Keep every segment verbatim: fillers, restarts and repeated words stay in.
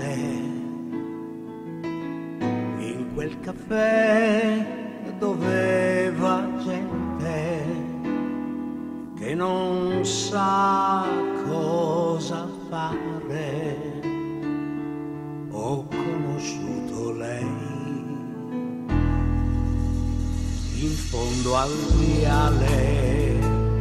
in quel caffè dove va gente che non sa cosa fare. Ho conosciuto lei in fondo al viale,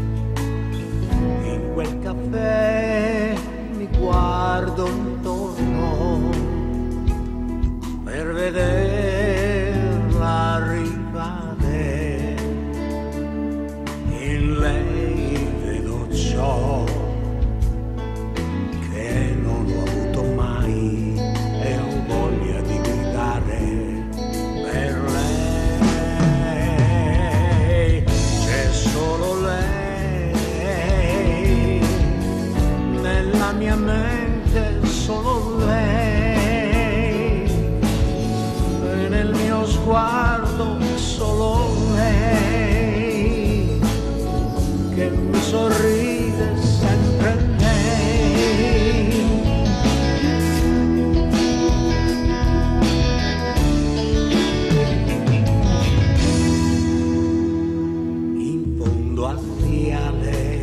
in quel caffè mi guardo intorno per vederla arrivare. In lei vedo ciò che non ho avuto mai e ho voglia di gridare per lei. C'è solo lei nella mia mente, solo lei e nel mio sguardo, solo lei che mi sorride, sempre lei. In fondo al viale,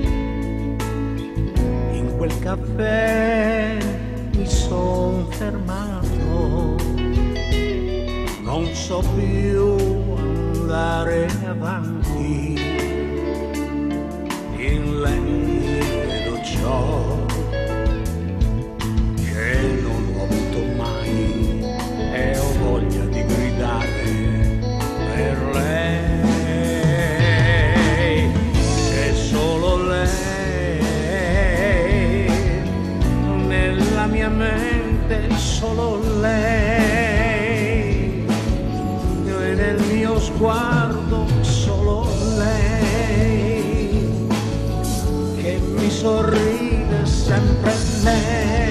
in quel caffè mi son fermato, non so più andare avanti. In lei vedo ciò che non ho avuto mai e ho voglia di gridare per lei. C'è solo lei nella mia mente, solo lei e nel mio sguardo, solo lei che mi sorride, sempre lei.